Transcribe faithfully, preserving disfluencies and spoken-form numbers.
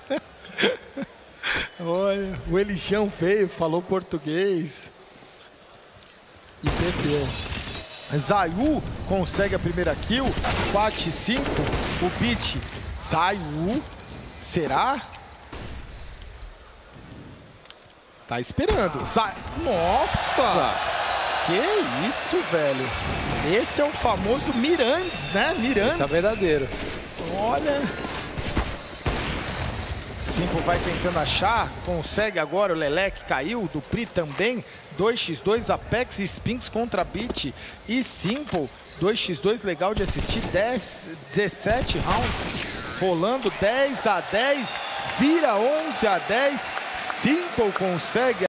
Olha, o Elichão veio, falou português. E perdeu. Zayu consegue a primeira kill. quatro cinco. O Beat. Zayu. Será? Tá esperando. Zay... Nossa! Que isso, velho. Esse é o famoso Mirandes, né? Mirandes. Esse é verdadeiro. Olha. Simple vai tentando achar. Consegue agora. O Leleque caiu. Do Pri também. dois contra dois. Apex e Spinks contra Beat e Simple. dois contra dois. Legal de assistir. dez, dezessete rounds. Rolando dez a dez. Vira onze a dez. Simple consegue.